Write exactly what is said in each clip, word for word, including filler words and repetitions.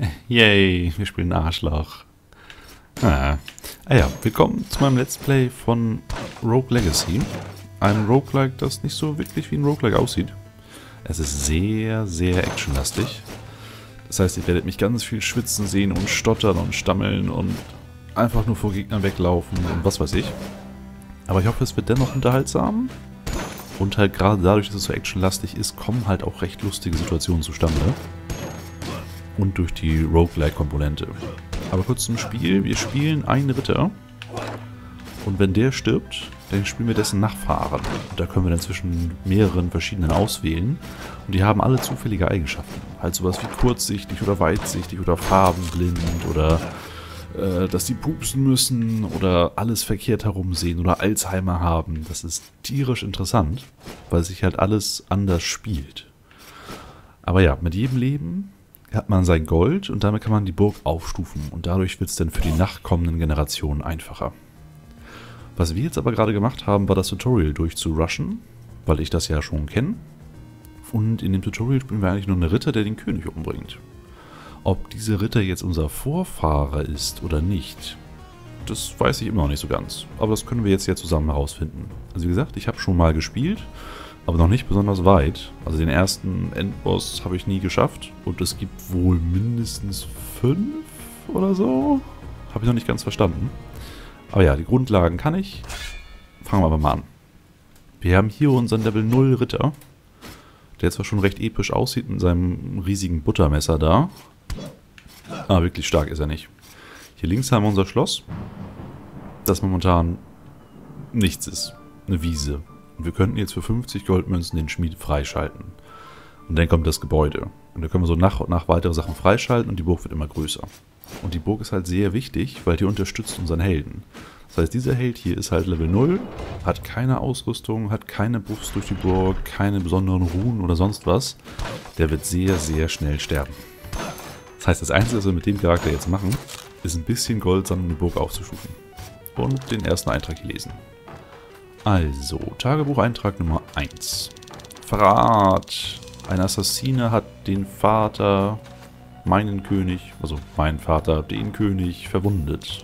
Yay, wir spielen Arschloch. Ah. ah ja, willkommen zu meinem Let's Play von Rogue Legacy. Ein Roguelike, das nicht so wirklich wie ein Roguelike aussieht. Es ist sehr, sehr actionlastig. Das heißt, ihr werdet mich ganz viel schwitzen sehen und stottern und stammeln und einfach nur vor Gegnern weglaufen und was weiß ich. Aber ich hoffe, es wird dennoch unterhaltsam. Und halt gerade dadurch, dass es so actionlastig ist, kommen halt auch recht lustige Situationen zustande. Und durch die Roguelike-Komponente. Aber kurz zum Spiel. Wir spielen einen Ritter. Und wenn der stirbt, dann spielen wir dessen Nachfahren. Und da können wir dann zwischen mehreren verschiedenen auswählen. Und die haben alle zufällige Eigenschaften. Halt sowas wie kurzsichtig oder weitsichtig oder farbenblind oder äh, dass die pupsen müssen oder alles verkehrt herumsehen oder Alzheimer haben. Das ist tierisch interessant, weil sich halt alles anders spielt. Aber ja, mit jedem Leben hat man sein Gold und damit kann man die Burg aufstufen. Und dadurch wird es dann für die nachkommenden Generationen einfacher. Was wir jetzt aber gerade gemacht haben, war das Tutorial durchzurushen, weil ich das ja schon kenne. Und in dem Tutorial spielen wir eigentlich nur einen Ritter, der den König umbringt. Ob dieser Ritter jetzt unser Vorfahre ist oder nicht, das weiß ich immer noch nicht so ganz. Aber das können wir jetzt ja zusammen herausfinden. Also wie gesagt, ich habe schon mal gespielt, aber noch nicht besonders weit. Also den ersten Endboss habe ich nie geschafft. Und es gibt wohl mindestens fünf oder so. Habe ich noch nicht ganz verstanden. Aber ja, die Grundlagen kann ich. Fangen wir aber mal an. Wir haben hier unseren Level null Ritter. Der zwar schon recht episch aussieht mit seinem riesigen Buttermesser da. Aber wirklich stark ist er nicht. Hier links haben wir unser Schloss. Das momentan nichts ist. Eine Wiese. Und wir könnten jetzt für fünfzig Goldmünzen den Schmied freischalten. Und dann kommt das Gebäude. Und da können wir so nach und nach weitere Sachen freischalten und die Burg wird immer größer. Und die Burg ist halt sehr wichtig, weil die unterstützt unseren Helden. Das heißt, dieser Held hier ist halt Level null, hat keine Ausrüstung, hat keine Buffs durch die Burg, keine besonderen Runen oder sonst was. Der wird sehr, sehr schnell sterben. Das heißt, das Einzige, was wir mit dem Charakter jetzt machen, ist ein bisschen Gold sammeln, um die Burg aufzustufen. Und den ersten Eintrag hier lesen. Also, Tagebucheintrag Nummer eins. Verrat. Ein Assassine hat den Vater, meinen König, also meinen Vater, den König, verwundet.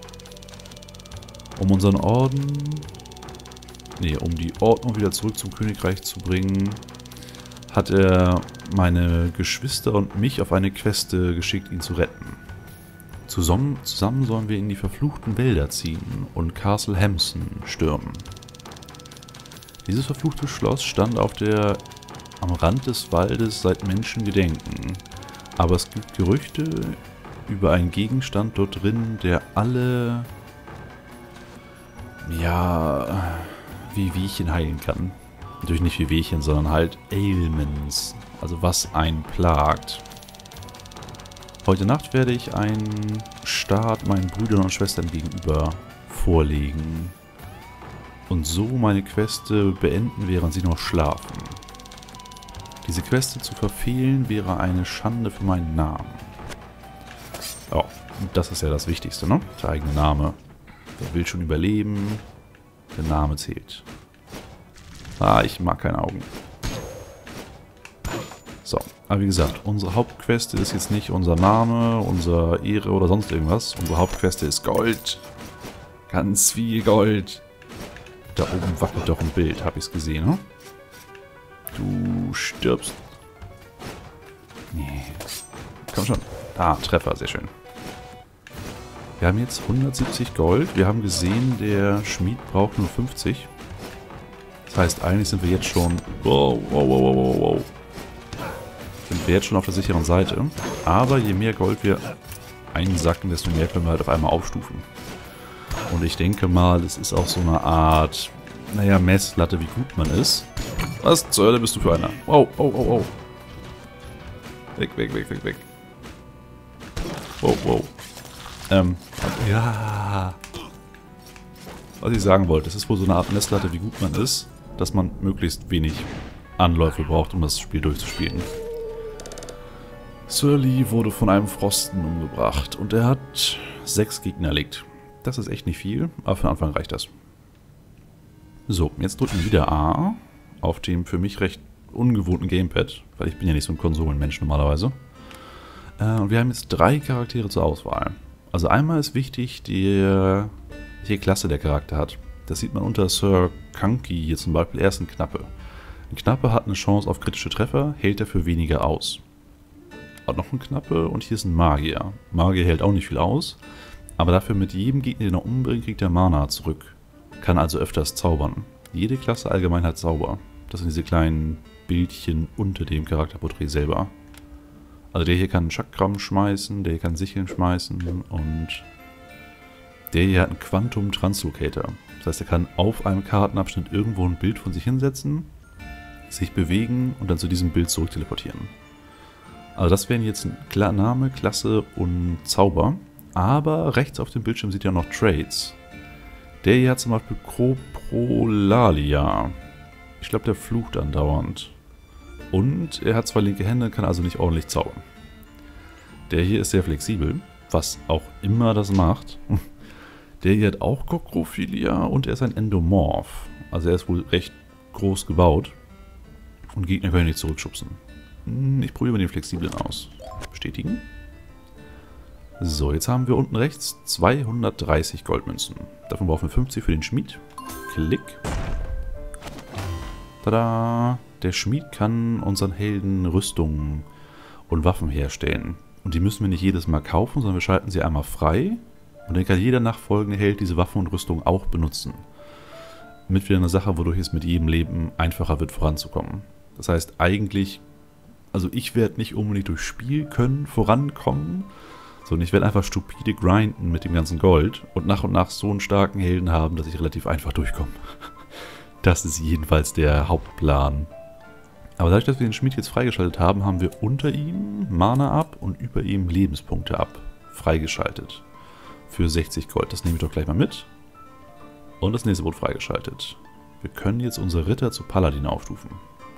Um unseren Orden, nee, um die Ordnung wieder zurück zum Königreich zu bringen, hat er meine Geschwister und mich auf eine Queste geschickt, ihn zu retten. Zusammen, zusammen sollen wir in die verfluchten Wälder ziehen und Castle Hamson stürmen. Dieses verfluchte Schloss stand auf der, am Rand des Waldes seit Menschengedenken. Aber es gibt Gerüchte über einen Gegenstand dort drin, der alle, ja, wie Wehchen heilen kann. Natürlich nicht wie Wehchen, sondern halt Ailments, also was einen plagt. Heute Nacht werde ich einen Staat meinen Brüdern und Schwestern gegenüber vorlegen. Und so meine Queste beenden, während sie noch schlafen. Diese Queste zu verfehlen, wäre eine Schande für meinen Namen. Ja, das ist ja das Wichtigste, ne? Der eigene Name. Wer will schon überleben? Der Name zählt. Ah, ich mag keine Augen. So, aber wie gesagt, unsere Hauptqueste ist jetzt nicht unser Name, unsere Ehre oder sonst irgendwas. Unsere Hauptqueste ist Gold. Ganz viel Gold. Da oben wackelt doch ein Bild, habe ich es gesehen, ne? Du stirbst. Nee. Komm schon. Ah, Treffer, sehr schön. Wir haben jetzt hundertsiebzig Gold. Wir haben gesehen, der Schmied braucht nur fünfzig. Das heißt, eigentlich sind wir jetzt schon... Wow, wow, wow, wow, wow, wow. Sind wir jetzt schon auf der sicheren Seite. Aber je mehr Gold wir einsacken, desto mehr können wir halt auf einmal aufstufen. Und ich denke mal, es ist auch so eine Art, naja, Messlatte, wie gut man ist. Was zur Hölle bist du für einer? Wow, wow, wow, wow. Weg, weg, weg, weg, weg. Wow, wow. Ähm, ja. Was ich sagen wollte, es ist wohl so eine Art Messlatte, wie gut man ist, dass man möglichst wenig Anläufe braucht, um das Spiel durchzuspielen. Sir Lee wurde von einem Frosten umgebracht und er hat sechs Gegner erlegt. Das ist echt nicht viel, aber für den Anfang reicht das. So, jetzt drücken wir wieder A auf dem für mich recht ungewohnten Gamepad, weil ich bin ja nicht so ein Konsolenmensch normalerweise. Äh, und wir haben jetzt drei Charaktere zur Auswahl. Also einmal ist wichtig, die, welche Klasse der Charakter hat. Das sieht man unter Sir Kanki hier zum Beispiel. Er ist ein Knappe. Ein Knappe hat eine Chance auf kritische Treffer, hält dafür weniger aus. Hat noch ein Knappe und hier ist ein Magier. Magier hält auch nicht viel aus, aber dafür mit jedem Gegner, den er umbringt, kriegt er Mana zurück. Kann also öfters zaubern. Jede Klasse allgemein hat Zauber. Das sind diese kleinen Bildchen unter dem Charakterporträt selber. Also der hier kann Chakram schmeißen, der hier kann Sicheln schmeißen und der hier hat einen Quantum Translocator. Das heißt, er kann auf einem Kartenabschnitt irgendwo ein Bild von sich hinsetzen, sich bewegen und dann zu diesem Bild zurück teleportieren. Also das wären jetzt ein Name, Klasse und Zauber. Aber rechts auf dem Bildschirm sieht ihr noch Trades. Der hier hat zum Beispiel Coprolalia. Ich glaube, der flucht andauernd. Und er hat zwei linke Hände, kann also nicht ordentlich zaubern. Der hier ist sehr flexibel, was auch immer das macht. Der hier hat auch Kokrophilia und er ist ein Endomorph. Also er ist wohl recht groß gebaut. Und Gegner können nicht zurückschubsen. Ich probiere den flexiblen aus. Bestätigen. So, jetzt haben wir unten rechts zweihundertdreißig Goldmünzen. Davon brauchen wir fünfzig für den Schmied. Klick. Tada! Der Schmied kann unseren Helden Rüstungen und Waffen herstellen. Und die müssen wir nicht jedes Mal kaufen, sondern wir schalten sie einmal frei. Und dann kann jeder nachfolgende Held diese Waffen und Rüstungen auch benutzen. Mit wieder eine Sache, wodurch es mit jedem Leben einfacher wird, voranzukommen. Das heißt, eigentlich, also ich werde nicht unbedingt durch Spiel können vorankommen, sondern ich werde einfach stupide grinden mit dem ganzen Gold und nach und nach so einen starken Helden haben, dass ich relativ einfach durchkomme. Das ist jedenfalls der Hauptplan. Aber dadurch, dass wir den Schmied jetzt freigeschaltet haben, haben wir unter ihm Mana ab und über ihm Lebenspunkte ab. Freigeschaltet. Für sechzig Gold. Das nehme ich doch gleich mal mit. Und das nächste wurde freigeschaltet. Wir können jetzt unsere Ritter zu Paladin aufstufen.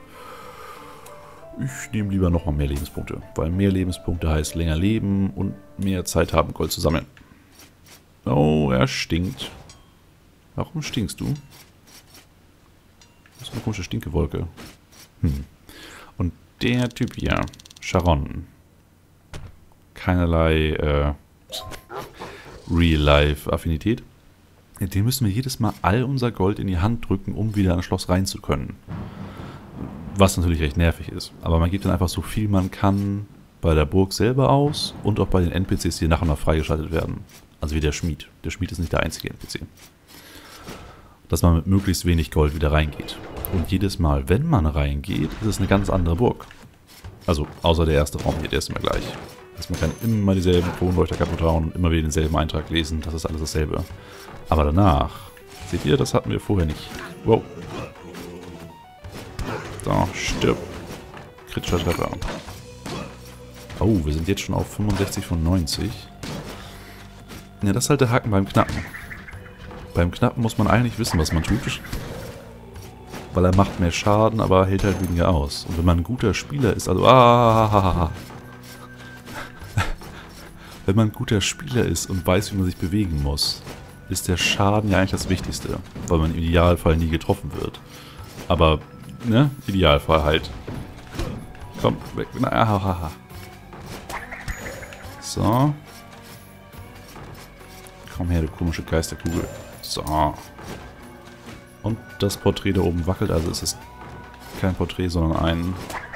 Ich nehme lieber nochmal mehr Lebenspunkte, weil mehr Lebenspunkte heißt länger leben und mehr Zeit haben, Gold zu sammeln. Oh, er stinkt. Warum stinkst du? Das ist eine komische Stinkewolke. Hm. Und der Typ hier, Charon. Keinerlei äh, Real-Life-Affinität. Den müssen wir jedes Mal all unser Gold in die Hand drücken, um wieder in das Schloss rein zu können. Was natürlich recht nervig ist. Aber man gibt dann einfach so viel man kann bei der Burg selber aus und auch bei den N P Cs, die nach und nach freigeschaltet werden. Also wie der Schmied. Der Schmied ist nicht der einzige N P C. Dass man mit möglichst wenig Gold wieder reingeht. Und jedes Mal, wenn man reingeht, ist es eine ganz andere Burg. Also, außer der erste Raum hier, der ist immer gleich. Also man kann immer dieselben Kronleuchter kaputt hauen und immer wieder denselben Eintrag lesen. Das ist alles dasselbe. Aber danach, seht ihr, das hatten wir vorher nicht. Wow. So, stirb. Kritischer Treffer. Oh, wir sind jetzt schon auf fünfundsechzig von neunzig. Ja, das ist halt der Haken beim Knappen. Beim Knappen muss man eigentlich wissen, was man tut. Weil er macht mehr Schaden, aber hält halt weniger aus. Und wenn man ein guter Spieler ist, also ah, wenn man ein guter Spieler ist und weiß, wie man sich bewegen muss, ist der Schaden ja eigentlich das Wichtigste. Weil man im Idealfall nie getroffen wird. Aber ne? Idealfall halt. Komm, weg. Na, ah, so. Komm her, du komische Geisterkugel. So. Und das Porträt da oben wackelt, also ist es kein Porträt, sondern ein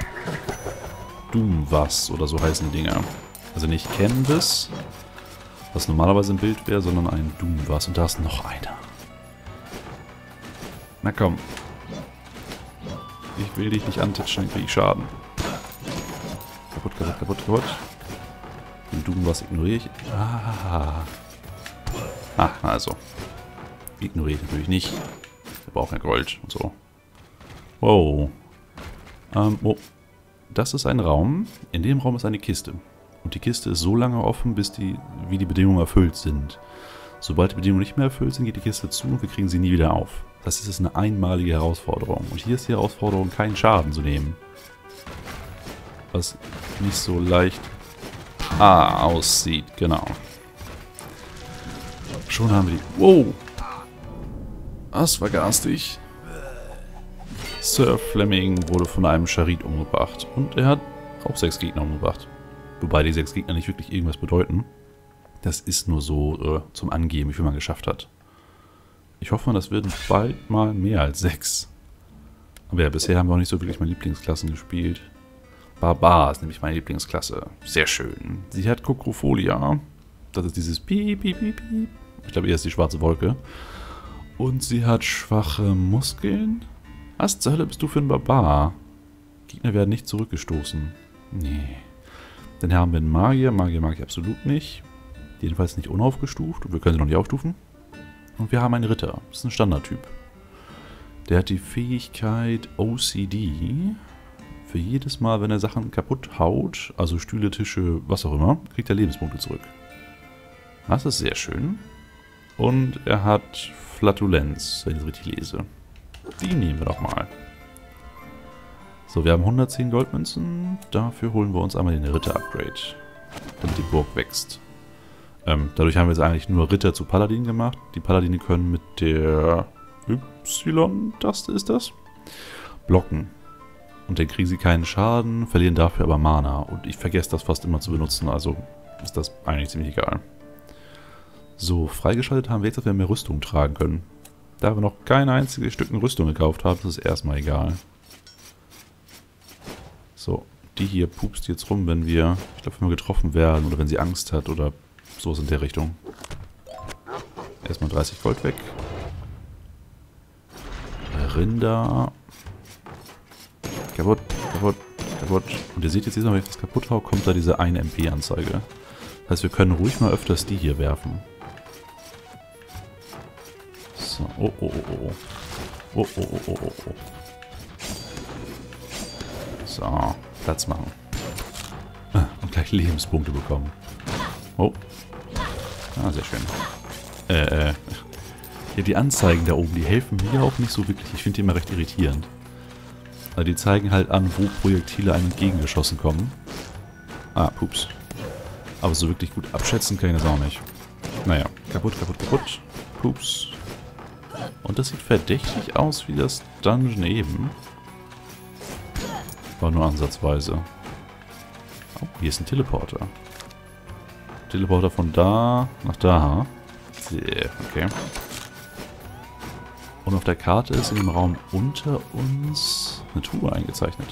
Doomwas oder so heißen die Dinger. Also nicht Canvas, was normalerweise im Bild wäre, sondern ein Doomwas. Und da ist noch einer. Na komm. Ich will dich nicht antitschen, dann krieg ich Schaden. Kaputt, kaputt, kaputt, kaputt. Den Doomwas ignoriere ich. Ah. Ah, also. Ignoriere ich natürlich nicht. Wir brauchen ja Gold und so. Wow. Ähm, oh. Das ist ein Raum. In dem Raum ist eine Kiste. Und die Kiste ist so lange offen, bis die, wie die Bedingungen erfüllt sind. Sobald die Bedingungen nicht mehr erfüllt sind, geht die Kiste zu und wir kriegen sie nie wieder auf. Das ist eine einmalige Herausforderung. Und hier ist die Herausforderung, keinen Schaden zu nehmen. Was nicht so leicht ah, aussieht. Genau. Schon haben wir die... Wow! Das war garstig. Sir Fleming wurde von einem Charit umgebracht. Und er hat auch sechs Gegner umgebracht. Wobei die sechs Gegner nicht wirklich irgendwas bedeuten. Das ist nur so äh, zum Angeben, wie viel man geschafft hat. Ich hoffe, das werden bald mal mehr als sechs. Aber ja, bisher haben wir auch nicht so wirklich meine Lieblingsklassen gespielt. Barbar ist nämlich meine Lieblingsklasse. Sehr schön. Sie hat Kokrophilia. Das ist dieses Piep, Piep, Piep, Piep. Ich glaube, eher ist die schwarze Wolke. Und sie hat schwache Muskeln. Was zur Hölle bist du für ein Barbar? Gegner werden nicht zurückgestoßen. Nee. Dann haben wir einen Magier. Magier mag ich absolut nicht. Jedenfalls nicht unaufgestuft. Und wir können sie noch nicht aufstufen. Und wir haben einen Ritter. Das ist ein Standardtyp. Der hat die Fähigkeit O C D. Für jedes Mal, wenn er Sachen kaputt haut, also Stühle, Tische, was auch immer, kriegt er Lebenspunkte zurück. Das ist sehr schön. Und er hat Flatulenz, wenn ich es richtig lese. Die nehmen wir doch mal. So, wir haben hundertzehn Goldmünzen. Dafür holen wir uns einmal den Ritter-Upgrade. Damit die Burg wächst. Ähm, dadurch haben wir jetzt eigentlich nur Ritter zu Paladin gemacht. Die Paladine können mit der Y-Taste ist das, blocken. Und dann kriegen sie keinen Schaden, verlieren dafür aber Mana. Und ich vergesse das fast immer zu benutzen, also ist das eigentlich ziemlich egal. So, freigeschaltet haben wir jetzt, dass wir mehr Rüstung tragen können. Da wir noch kein einziges Stück Rüstung gekauft haben, ist es erstmal egal. So, die hier pupst jetzt rum, wenn wir, ich glaube, wenn wir getroffen werden oder wenn sie Angst hat oder sowas in der Richtung. Erstmal dreißig Gold weg. Rinder. Kaputt, kaputt, kaputt. Und ihr seht jetzt, wenn ich das kaputt haue, kommt da diese eine M P-Anzeige. Das heißt, wir können ruhig mal öfters die hier werfen. So, oh, oh, oh, oh. Oh, oh, oh, oh, oh, oh. So, Platz machen. Und gleich Lebenspunkte bekommen. Oh. Ah, sehr schön. Äh, äh. Ja, die Anzeigen da oben, die helfen mir auch nicht so wirklich. Ich finde die immer recht irritierend. Also die zeigen halt an, wo Projektile einem entgegengeschossen kommen. Ah, pups. Aber so wirklich gut abschätzen kann ich das auch nicht. Naja, kaputt, kaputt, kaputt. Pups. Und das sieht verdächtig aus wie das Dungeon eben. War nur ansatzweise. Oh, hier ist ein Teleporter. Teleporter von da nach da. Yeah, okay. Und auf der Karte ist in dem Raum unter uns eine Truhe eingezeichnet.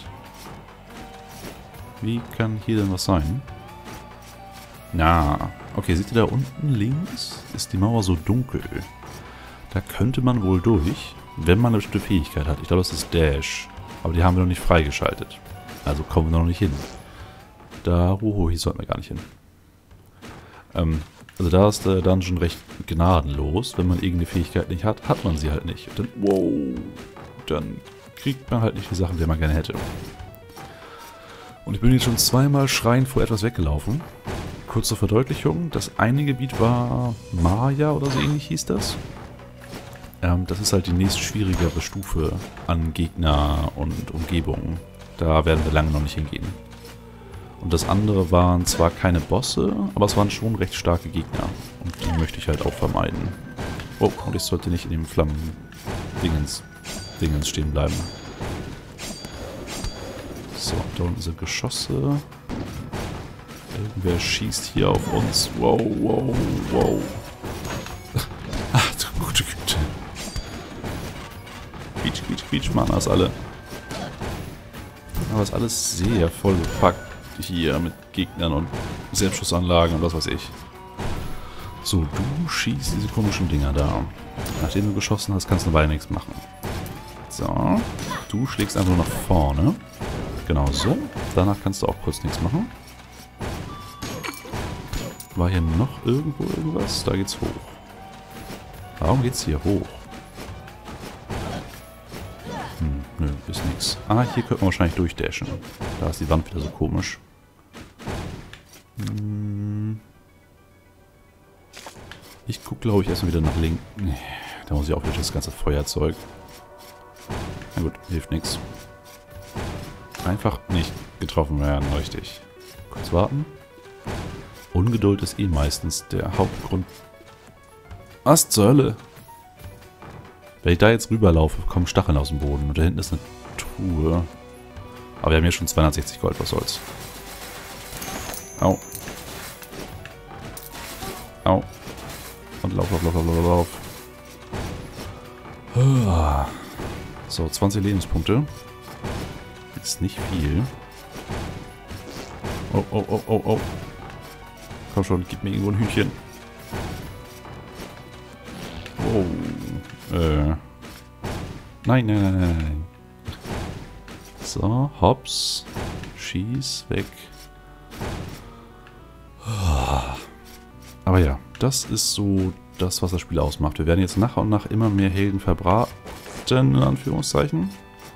Wie kann hier denn was sein? Na, okay, seht ihr da unten links? Ist die Mauer so dunkel. Da könnte man wohl durch, wenn man eine bestimmte Fähigkeit hat. Ich glaube, das ist Dash. Aber die haben wir noch nicht freigeschaltet. Also kommen wir noch nicht hin. Da, oh, hier sollten wir gar nicht hin. Ähm, also da ist der Dungeon recht gnadenlos. Wenn man irgendeine Fähigkeit nicht hat, hat man sie halt nicht. Und dann, wow, dann kriegt man halt nicht die Sachen, die man gerne hätte. Und ich bin jetzt schon zweimal schreiend vor etwas weggelaufen. Kurze Verdeutlichung, das eine Gebiet war Maya oder so ähnlich hieß das. Ähm, das ist halt die nächst schwierigere Stufe an Gegner und Umgebung. Da werden wir lange noch nicht hingehen. Und das andere waren zwar keine Bosse, aber es waren schon recht starke Gegner. Und die möchte ich halt auch vermeiden. Oh, und ich sollte nicht in dem Flammen-Dingens Dingens stehen bleiben. So, da unten sind Geschosse. Irgendwer schießt hier auf uns. Wow, wow, wow. Ach, du gute Güte. Quietsch, quietsch, quietsch, Mana ist alle. Aber ist alles sehr vollgepackt hier mit Gegnern und Selbstschussanlagen und was weiß ich. So, du schießt diese komischen Dinger da. Nachdem du geschossen hast, kannst du eine Weile nichts machen. So, du schlägst einfach nur nach vorne. Genau so. Danach kannst du auch kurz nichts machen. War hier noch irgendwo irgendwas? Da geht's hoch. Warum geht's hier hoch? Hm, nö, ist nix. Ah, hier könnte man wahrscheinlich durchdashen. Da ist die Wand wieder so komisch. Hm. Ich gucke, glaube ich, erstmal wieder nach links. Da muss ich auch wieder das ganze Feuerzeug. Na gut, hilft nichts. Einfach nicht getroffen werden, richtig. Kurz warten. Ungeduld ist eh meistens der Hauptgrund. Was zur Hölle? Wenn ich da jetzt rüberlaufe, kommen Stacheln aus dem Boden. Und da hinten ist eine Truhe. Aber wir haben hier schon zweihundertsechzig Gold, was soll's. Au. Au. Und lauf, lauf, lauf, lauf, lauf. So, zwanzig Lebenspunkte. Ist nicht viel. Oh, oh, oh, oh, oh. Komm schon, gib mir irgendwo ein Hühnchen. Oh. Äh. Nein, nein, nein, nein, nein. So, hops. Schieß weg. Aber ja, das ist so das, was das Spiel ausmacht. Wir werden jetzt nach und nach immer mehr Helden verbraten, in Anführungszeichen.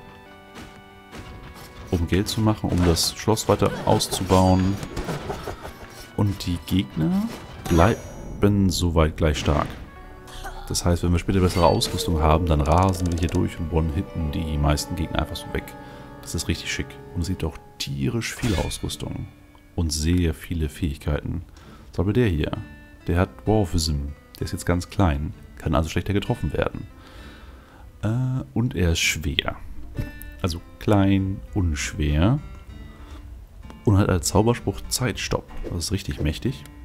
Um Geld zu machen, um das Schloss weiter auszubauen. Und die Gegner bleiben soweit gleich stark. Das heißt, wenn wir später bessere Ausrüstung haben, dann rasen wir hier durch und one-hitten die meisten Gegner einfach so weg. Das ist richtig schick. Und es gibt auch tierisch viel Ausrüstung. Und sehr viele Fähigkeiten. Zum Beispiel der hier. Der hat Dwarfism. Der ist jetzt ganz klein. Kann also schlechter getroffen werden. Äh, und er ist schwer. Also klein, unschwer. Und hat als Zauberspruch Zeitstopp. Das ist richtig mächtig.